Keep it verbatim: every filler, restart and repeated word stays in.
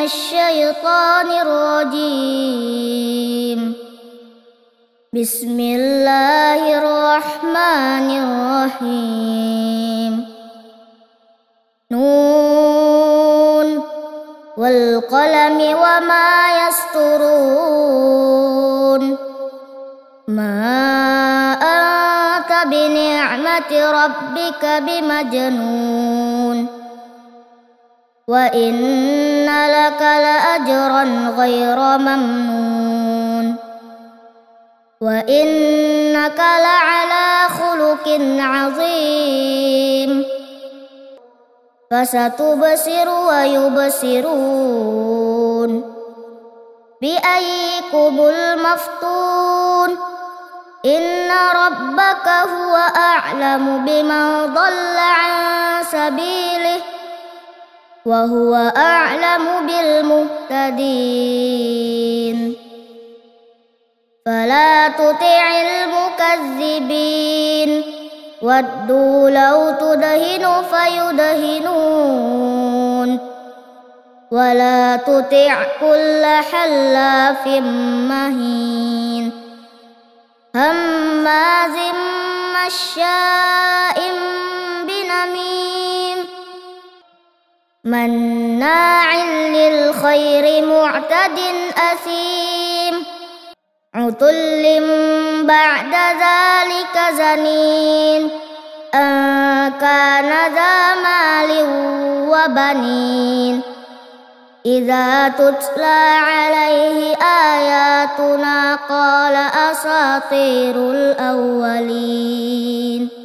الشيطان الرجيم. بسم الله الرحمن الرحيم. نون والقلم وما يسطرون. ما أنت بنعمة ربك بمجنون. وإن لك لأجرا غير ممنون. وإنك لعلى خلق عظيم. فستبصر ويبصرون بأيكم المفتون. إن ربك هو أعلم بمن ضل عن سبيله وهو أعلم بالمهتدين. فلا تطع المكذبين ودوا لو تدهن فيدهنون. ولا تطع كل حلاف مهين هماز مشاء بنميم مناع للخير معتد أثيم عتل بعد ذلك زنين أن كان ذا مال وبنين. إذا تتلى عليه آياتنا قال أساطير الأولين.